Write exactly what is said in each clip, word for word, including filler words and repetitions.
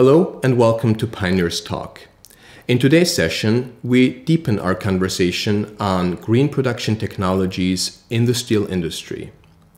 Hello and welcome to Pioneers Talk. In today's session, we deepen our conversation on green production technologies in the steel industry.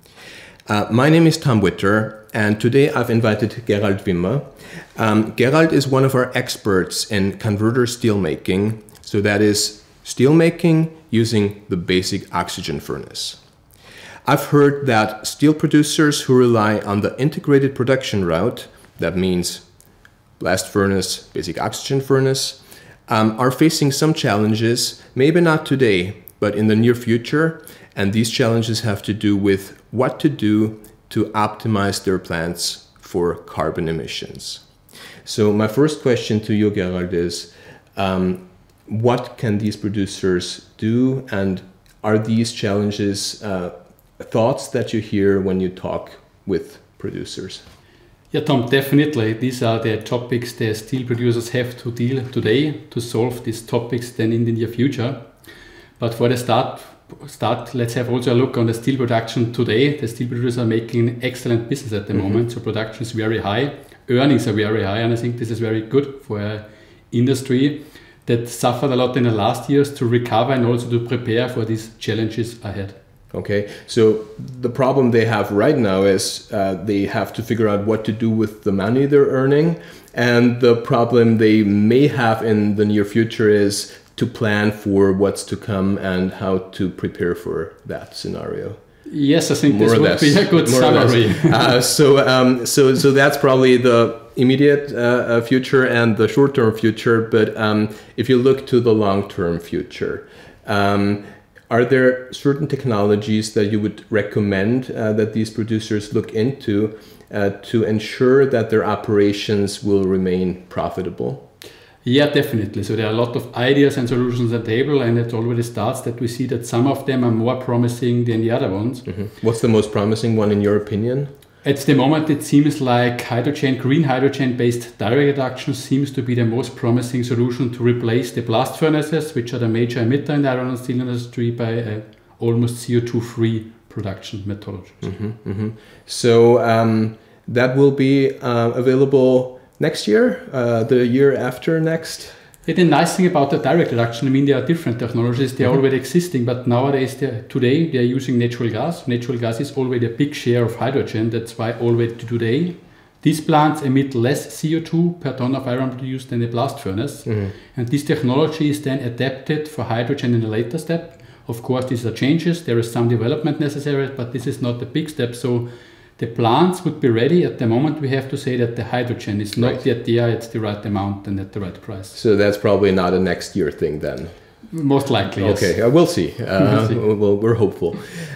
Uh, my name is Tom Widter, and today I've invited Gerald Wimmer. Um, Gerald is one of our experts in converter steelmaking, so that is steelmaking using the basic oxygen furnace. I've heard that steel producers who rely on the integrated production route, that means blast furnace, basic oxygen furnace, um, are facing some challenges, maybe not today, but in the near future. And these challenges have to do with what to do to optimize their plants for carbon emissions. So my first question to you, Gerald, is um, what can these producers do? And are these challenges uh, thoughts that you hear when you talk with producers? Yeah, Tom, definitely. These are the topics the steel producers have to deal today to solve these topics then in the near future. But for the start, start, let's have also a look on the steel production today. The steel producers are making excellent business at the mm-hmm. moment. So production is very high, earnings are very high, and I think this is very good for an industry that suffered a lot in the last years to recover and also to prepare for these challenges ahead. Okay, so the problem they have right now is uh, they have to figure out what to do with the money they're earning, and the problem they may have in the near future is to plan for what's to come and how to prepare for that scenario. Yes, I think more this would less, be a good summary. uh, so, um, so, so that's probably the immediate uh, future and the short-term future. But um, if you look to the long-term future, um, are there certain technologies that you would recommend uh, that these producers look into uh, to ensure that their operations will remain profitable? Yeah, definitely. So there are a lot of ideas and solutions on the table, and it already starts that we see that some of them are more promising than the other ones. Mm-hmm. What's the most promising one in your opinion? At the moment, it seems like hydrogen, green hydrogen-based direct reduction seems to be the most promising solution to replace the blast furnaces, which are the major emitter in the iron and steel industry, by uh, almost C O two free production methodologies. Mm-hmm, mm-hmm. So um, that will be uh, available next year, uh, the year after next? Yeah, the nice thing about the direct reduction, I mean, there are different technologies, they are mm-hmm. already existing, but nowadays, today, they are using natural gas. Natural gas is already a big share of hydrogen, that's why already today, these plants emit less C O two per ton of iron produced than a blast furnace. Mm-hmm. And this technology is then adapted for hydrogen in a later step. Of course, these are changes, there is some development necessary, but this is not the big step. So the plants would be ready. At the moment, we have to say that the hydrogen is not right. yet there at the right amount and at the right price. So that's probably not a next year thing then? Most likely, yes. Okay, uh, we'll see. Uh, we'll see. We'll, we're hopeful.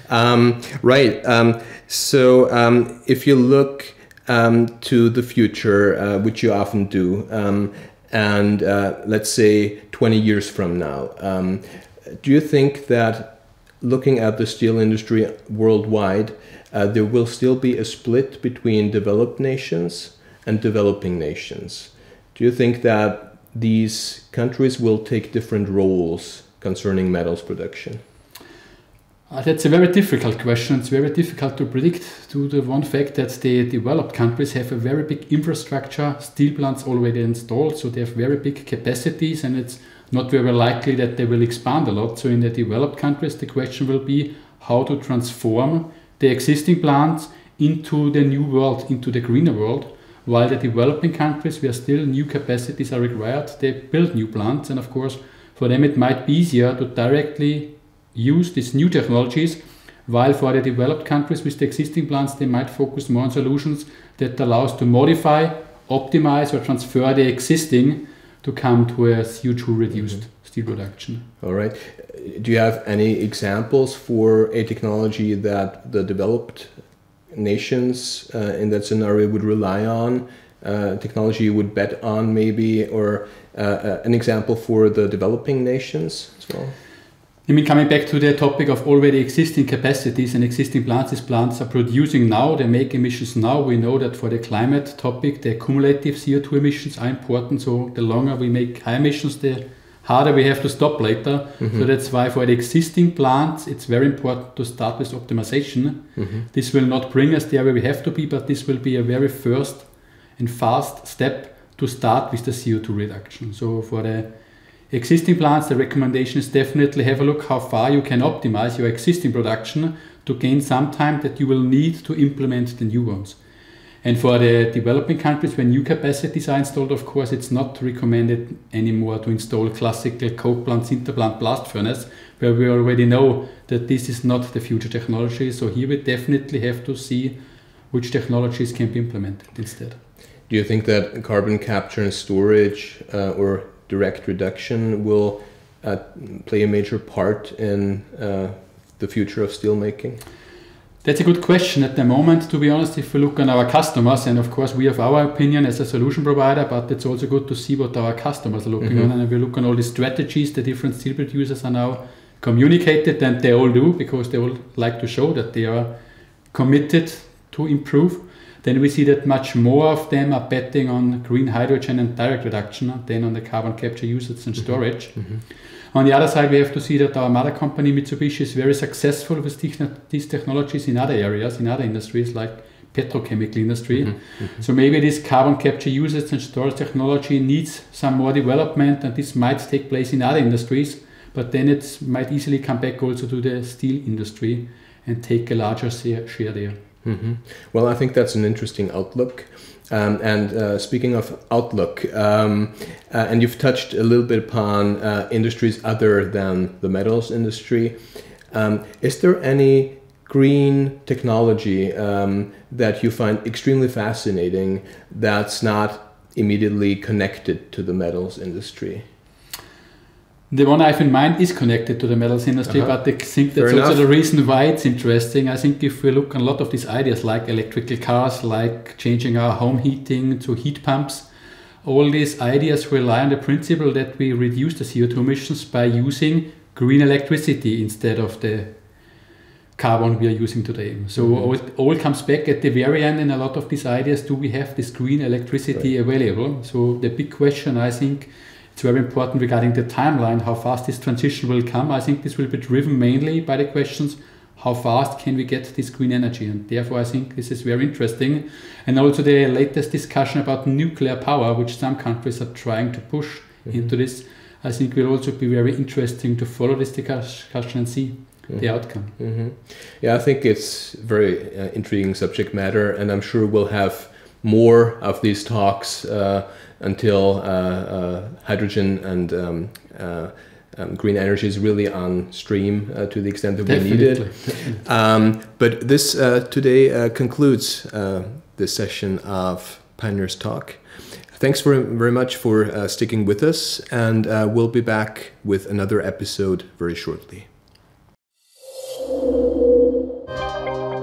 Um, right, um, so um, if you look um, to the future, uh, which you often do, um, and uh, let's say twenty years from now, um, do you think that looking at the steel industry worldwide, Uh, there will still be a split between developed nations and developing nations? Do you think that these countries will take different roles concerning metals production? Uh, that's a very difficult question. It's very difficult to predict due to the one fact that the developed countries have a very big infrastructure, steel plants already installed, so they have very big capacities, and it's not very likely that they will expand a lot. So in the developed countries, the question will be how to transform the existing plants into the new world, into the greener world, while the developing countries where still new capacities are required, they build new plants, and of course for them it might be easier to directly use these new technologies, while for the developed countries with the existing plants they might focus more on solutions that allow us to modify, optimize or transfer the existing to come to a C O two reduced mm-hmm. steel production. All right. Do you have any examples for a technology that the developed nations uh, in that scenario would rely on, uh, technology you would bet on maybe, or uh, uh, an example for the developing nations as well? I mean, coming back to the topic of already existing capacities and existing plants, these plants are producing now, they make emissions now. We know that for the climate topic, the cumulative C O two emissions are important. So the longer we make high emissions, the harder we have to stop later. Mm-hmm. So that's why for the existing plants, it's very important to start with optimization. Mm-hmm. This will not bring us there where we have to be, but this will be a very first and fast step to start with the C O two reduction. So for the existing plants, the recommendation is definitely have a look how far you can optimize your existing production to gain some time that you will need to implement the new ones. And for the developing countries, when new capacities are installed, of course, it's not recommended anymore to install classical coke plant, sinter plant, blast furnace, where we already know that this is not the future technology. So here we definitely have to see which technologies can be implemented instead. Do you think that carbon capture and storage uh, or direct reduction will uh, play a major part in uh, the future of steelmaking? That's a good question at the moment. To be honest, if we look on our customers, and of course we have our opinion as a solution provider, but it's also good to see what our customers are looking mm-hmm. on. And if we look on all the strategies the different steel producers are now communicated, and they all do, because they all like to show that they are committed to improve, then we see that much more of them are betting on green hydrogen and direct reduction than on the carbon capture usage and storage. Mm-hmm. On the other side, we have to see that our mother company, Mitsubishi, is very successful with these technologies in other areas, in other industries like petrochemical industry. Mm-hmm. Mm-hmm. So maybe this carbon capture usage and storage technology needs some more development, and this might take place in other industries, but then it might easily come back also to the steel industry and take a larger share there. Mm-hmm. Well, I think that's an interesting outlook. Um, and uh, speaking of outlook, um, uh, and you've touched a little bit upon uh, industries other than the metals industry. Um, is there any green technology um, that you find extremely fascinating that's not immediately connected to the metals industry? The one I have in mind is connected to the metals industry, uh-huh. but I think that's Fair also enough. The reason why it's interesting. I think if we look at a lot of these ideas like electrical cars, like changing our home heating to heat pumps, all these ideas rely on the principle that we reduce the C O two emissions by using green electricity instead of the carbon we are using today. So mm-hmm. all, all comes back at the very end in a lot of these ideas, do we have this green electricity right. available? So the big question, I think, it's very important regarding the timeline, how fast this transition will come. I think this will be driven mainly by the questions, how fast can we get this green energy? And therefore, I think this is very interesting. And also the latest discussion about nuclear power, which some countries are trying to push mm-hmm. into this, I think will also be very interesting to follow this discussion and see mm-hmm. the outcome. Mm-hmm. Yeah, I think it's very uh, intriguing subject matter, and I'm sure we'll have more of these talks uh, until uh, uh, hydrogen and um, uh, um, green energy is really on stream uh, to the extent that Definitely. we need it. Um, but this uh, today uh, concludes uh, this session of Pioneers Talk. Thanks very, very much for uh, sticking with us, and uh, we'll be back with another episode very shortly.